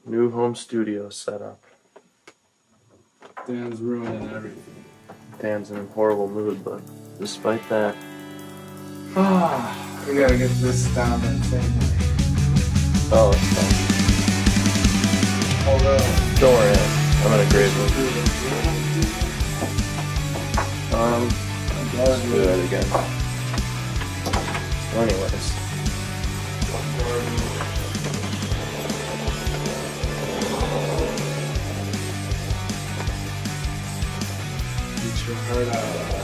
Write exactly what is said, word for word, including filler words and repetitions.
New home studio setup. Dan's ruining everything. Dan's in a horrible mood, but despite that... Ah, we gotta get this down and thing. Oh, it's fine. Hold up. Don't worry, I'm in a great mood. Um, let's do that again. Anyways. Eat your heart out.